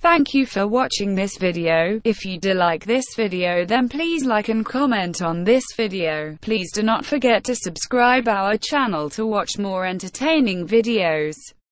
Thank you for watching this video. If you do like this video, then please like and comment on this video. Please do not forget to subscribe our channel to watch more entertaining videos.